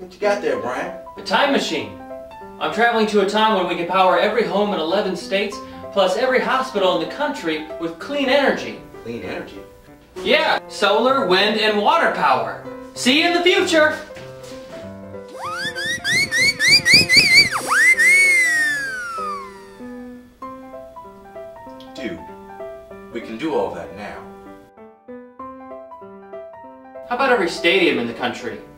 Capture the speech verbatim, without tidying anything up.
What you got there, Brian? A time machine. I'm traveling to a time when we can power every home in eleven states, plus every hospital in the country with clean energy. Clean energy? Yeah, solar, wind, and water power. See you in the future! Dude, we can do all that now. How about every stadium in the country?